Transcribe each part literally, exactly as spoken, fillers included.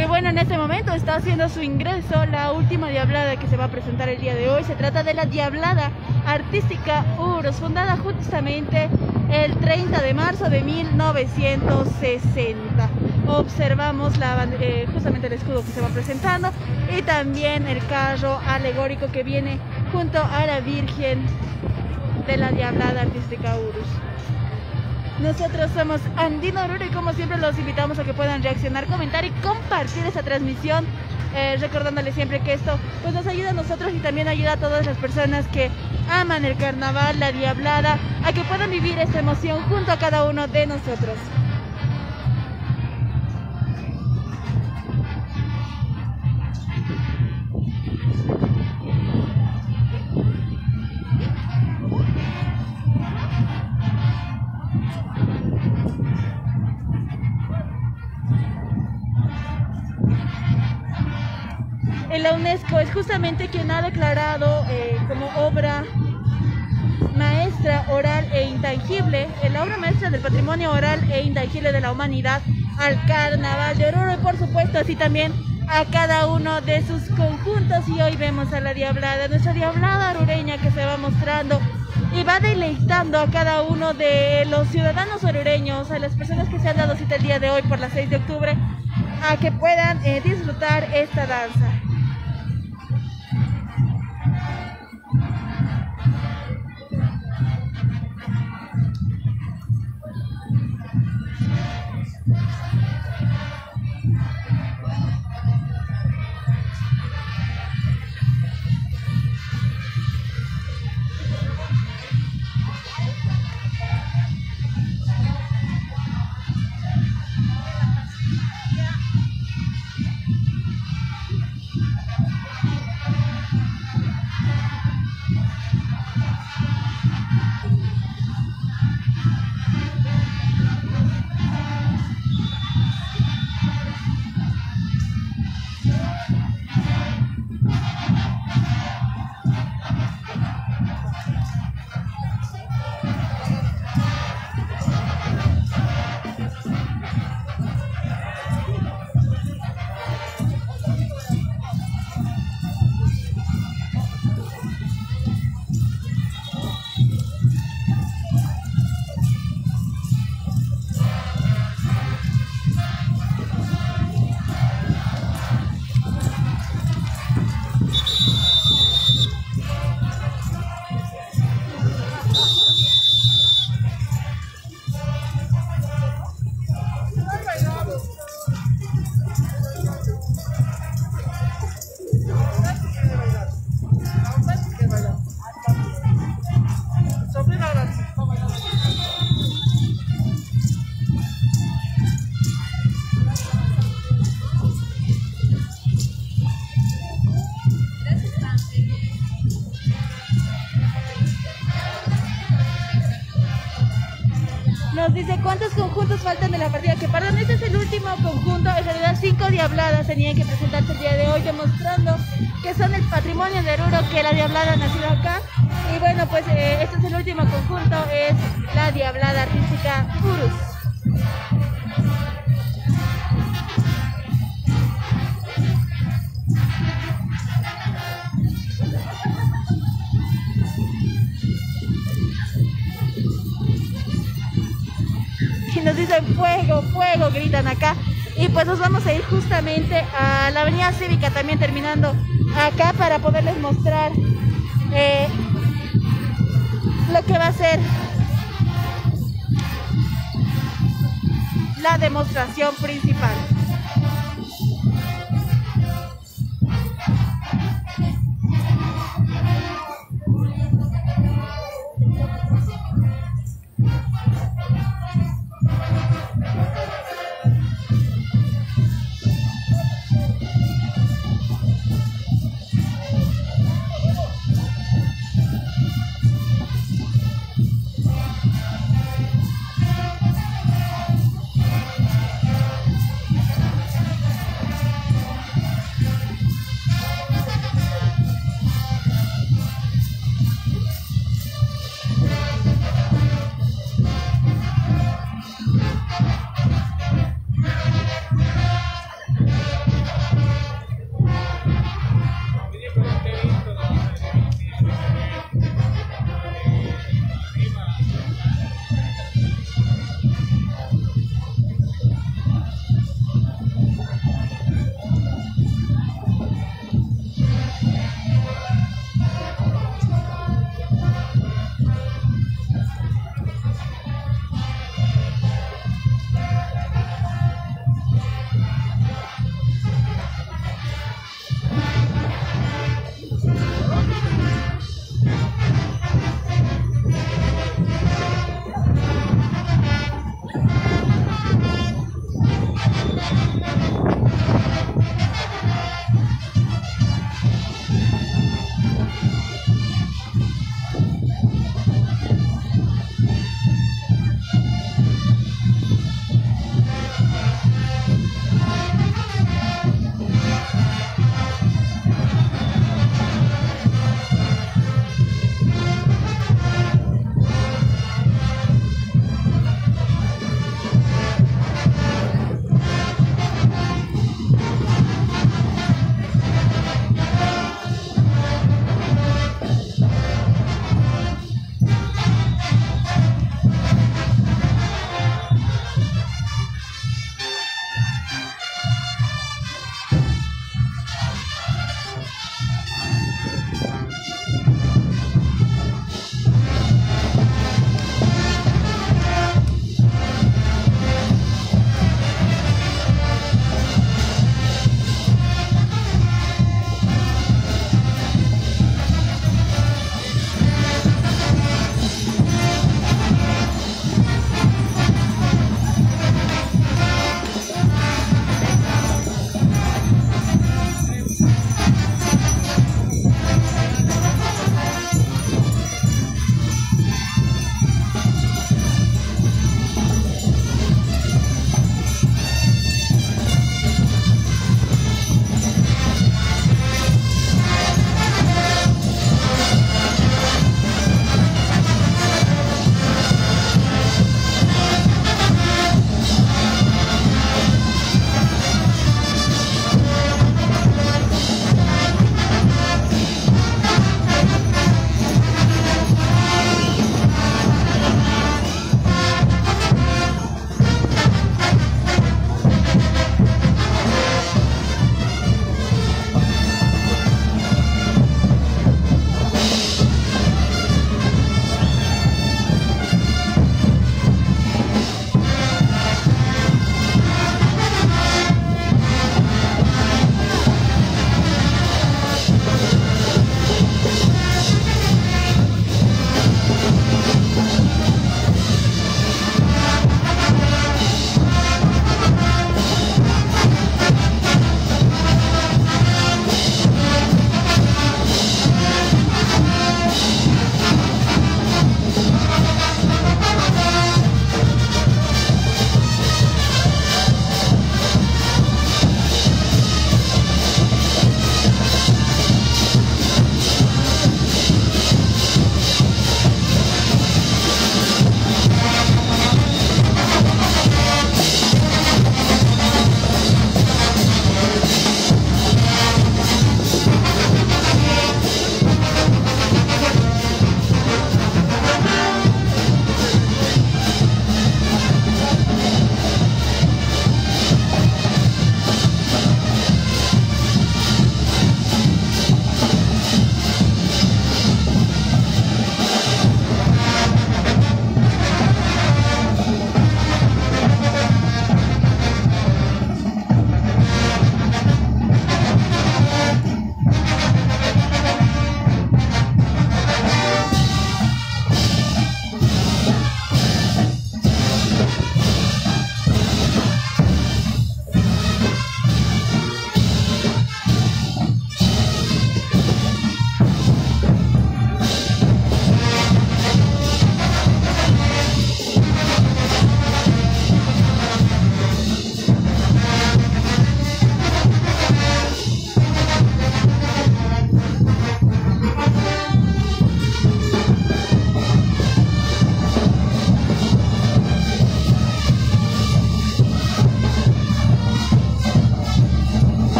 Y bueno, en este momento está haciendo su ingreso la última diablada que se va a presentar el día de hoy. Se trata de la Diablada Artística Urus, fundada justamente el treinta de marzo de mil novecientos sesenta. Observamos la, eh, justamente el escudo que se va presentando y también el carro alegórico que viene junto a la Virgen de la Diablada Artística Urus. Nosotros somos Andino Oruro y como siempre los invitamos a que puedan reaccionar, comentar y compartir esta transmisión, eh, recordándoles siempre que esto pues nos ayuda a nosotros y también ayuda a todas las personas que aman el carnaval, la Diablada, a que puedan vivir esta emoción junto a cada uno de nosotros. La UNESCO es justamente quien ha declarado eh, como obra maestra oral e intangible, la obra maestra del patrimonio oral e intangible de la humanidad al Carnaval de Oruro y por supuesto así también a cada uno de sus conjuntos. Y hoy vemos a la Diablada, nuestra Diablada orureña, que se va mostrando y va deleitando a cada uno de los ciudadanos orureños, a las personas que se han dado cita el día de hoy por las seis de octubre, a que puedan eh, disfrutar esta danza. Nos dice cuántos conjuntos faltan de la partida, que perdón, este es el último conjunto. En realidad cinco diabladas tenían que presentarse el día de hoy, demostrando que son el patrimonio de Oruro, que la Diablada ha nacido acá. Y bueno, pues eh, este es el último conjunto, es la Diablada Artística Urus. Nos dicen fuego, fuego, gritan acá. Y pues nos vamos a ir justamente a la avenida Cívica, también terminando acá, para poderles mostrar eh, lo que va a ser la demostración principal.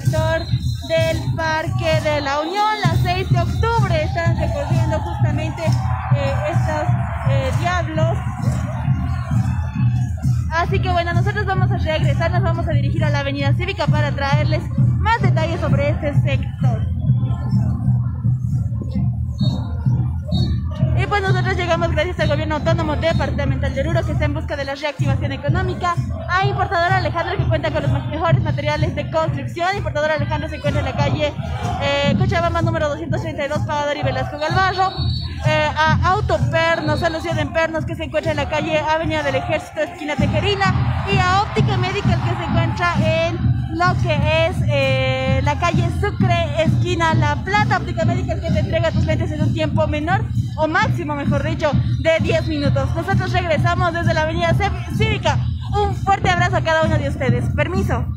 sector del Parque de la Unión. Las seis de octubre están recorriendo justamente eh, estos eh, diablos. Así que bueno, nosotros vamos a regresar, nos vamos a dirigir a la Avenida Cívica para traerles más detalles sobre este sector. Y pues nosotros llegamos gracias al gobierno autónomo departamental de Oruro, que está en busca de la reactivación económica, a Importadora Alejandro, que cuenta con los mejores materiales de construcción. Importadora Alejandro se encuentra en la calle eh, Cochabamba número doscientos treinta y dos, Pagador y Velasco Galvarro. Eh, a Autopernos, solución en Pernos, que se encuentra en la calle Avenida del Ejército, esquina Tejerina. Y a Óptica Medical, que se encuentra en lo que es eh, la calle Sucre, esquina La Plata. Óptica Medical, que te entrega tus lentes en un tiempo menor, o máximo, mejor dicho, de diez minutos. Nosotros regresamos desde la Avenida Cívica. Un fuerte abrazo a cada uno de ustedes. Permiso.